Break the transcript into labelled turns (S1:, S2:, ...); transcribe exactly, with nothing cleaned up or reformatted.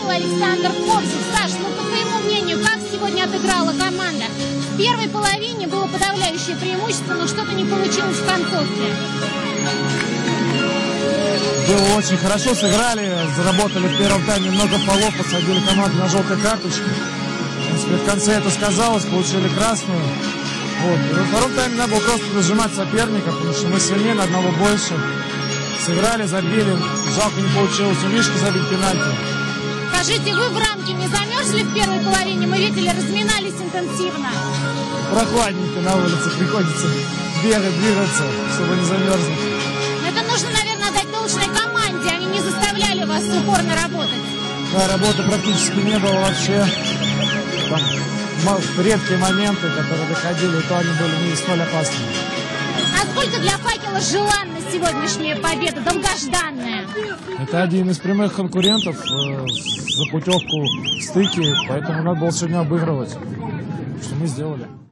S1: говорил Александр Кобзев. Саш, ну по твоему мнению, как сегодня отыграла команда? В первой половине было подавляющее преимущество, но что-то не получилось в концовке.
S2: Было очень хорошо, сыграли, заработали в первом тайме много фолов, посадили команду на желтые карточки. В принципе, в конце это сказалось, получили красную. Вот. И во втором тайме надо было просто нажимать соперника, потому что мы сильнее, на одного больше. Сыграли, забили, жалко не получилось у Мишки забить пенальти.
S1: Скажите, вы в рамке не замерзли в первой половине? Мы видели, разминались интенсивно.
S2: Прохладненько на улице, приходится бегать, двигаться, чтобы не замерзнуть.
S1: Это нужно, наверное, дать должной команде, они не заставляли вас упорно работать.
S2: Да, работы практически не было вообще. Там редкие моменты, которые доходили, то они были не столь опасны.
S1: Насколько для «Факела» желанна сегодняшняя победа, долгожданная?
S2: Это один из прямых конкурентов э, за путевку в стыки, поэтому надо было сегодня обыгрывать, что мы сделали.